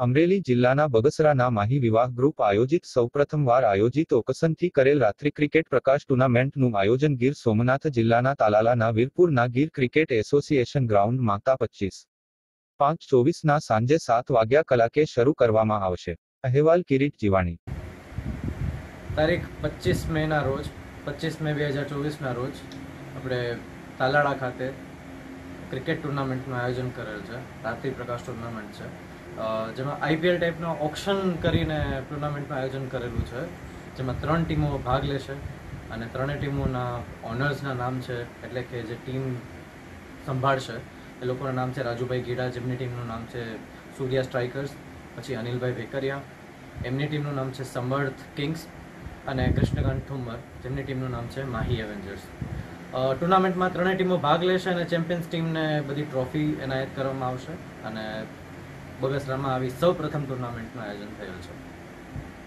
અમરેલી જિલ્લાના બગસરાના માહી વિવાહ ગ્રુપ આયોજિત સૌપ્રથમવાર આયોજિત ઓકસનથી કરેલ રાત્રિ ક્રિકેટ પ્રકાશ ટુર્નામેન્ટનું આયોજન ગીર સોમનાથ જિલ્લાના તાલાલાના વીરપુરના ગીર ક્રિકેટ એસોસિએશન ગ્રાઉન્ડમાં તા 25/5/24ના સાંજે 7 વાગ્યા કલાકે શરૂ કરવામાં આવશે. અહેવાલ કિરીટ જીવાણી. તારીખ 25 મેના રોજ 25 મે 2024ના રોજ આપણે તાલાળા ખાતે ક્રિકેટ ટુર્નામેન્ટનું આયોજન કરેલ છે. રાત્રિ પ્રકાશ ટુર્નામેન્ટ છે, જેમાં IPL ટાઈપનો ઓક્શન કરીને ટુર્નામેન્ટનું આયોજન કરેલું છે, જેમાં 3 ટીમો ભાગ લેશે અને 3 ટીમોના ઓનર્સના નામ છે, એટલે કે જે ટીમ સંભાળશે એ લોકોના નામ છે રાજુભાઈ ગીડા, જેમની ટીમનું નામ છે સૂર્યા સ્ટ્રાઇકર્સ, પછી અનિલભાઈ વેકરિયા, એમની ટીમનું નામ છે સમર્થ કિંગ્સ, અને કૃષ્ણકાંત ઠુમ્મર, જેમની ટીમનું નામ છે માહી એવેન્જર્સ. ટુર્નામેન્ટમાં 3 ટીમો ભાગ લેશે અને ચેમ્પિયન્સ ટીમને બધી ટ્રોફી એનાયત કરવામાં આવશે અને બગસરામાં આવી સૌ પ્રથમ ટુર્નામેન્ટનું આયોજન થયેલ છે.